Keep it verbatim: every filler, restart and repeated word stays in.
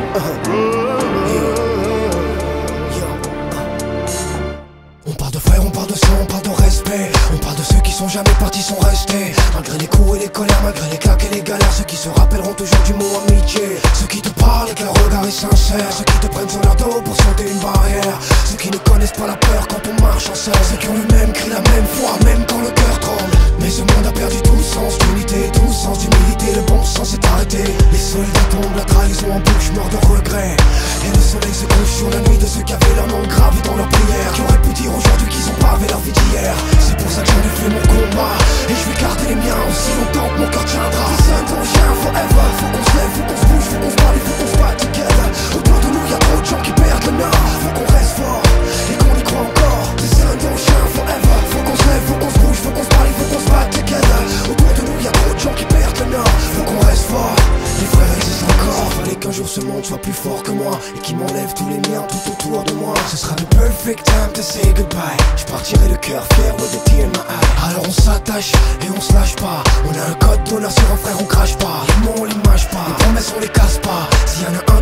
On parle de frères, on parle de sang, on parle de respect. On parle de ceux qui sont jamais partis, sont restés. Malgré les coups et les colères, malgré les claques et les galères. Ceux qui se rappelleront toujours du mot amitié. Ceux qui te parlent et que leur regard est sincère. Ceux qui te prennent sur leur dos pour sauter une barrière. Ceux qui ne connaissent pas la peur quand on marche ensemble. Ceux qui ont le même cri, la même foi, même quand le cœur tremble. Mais ce monde a perdu tout sens d'unité, tout sens d'humilité. Le bon sens s'est arrêté. Les soldats tombent, la trahison en bouche, mort de regret. Et le soleil se couche sur la nuit de ceux qui avaient leur nom gravé dans leur prière. Qui auraient pu dire aujourd'hui qu'ils ont pavé leur vie d'hier. C'est pour ça que j'en ai fait mon combat. Et je vais garder les miens aussi longtemps que mon cœur tiendra. Sun don't shine forever. Faut qu'on se lève, faut qu'on se bouge, faut qu'on se parle et faut qu'on se batte together. Autour de nous y'a trop de gens qui perdent le nord. Faut qu'on reste fort et qu'on y croit encore. The sun don't shine forever. Faut qu'on se lève, faut qu'on se bouge, faut qu'on se parle et faut qu'on se batte together. Autour de nous y'a trop de gens qui perdent le nord. Faut qu'on reste fort. Les frères existent encore. Fallait qu'un jour ce monde soit plus fort que moi et qui m'enlève tous les miens tout autour de moi. Ce sera le perfect time to say goodbye. Je partirai le cœur fier with a tear in my eye. Alors on s'attache et on se lâche pas. On a un code d'honneur sur un frère, on crache pas. Les mots on les mâche pas. Les promesses on les casse pas. S'il y en a un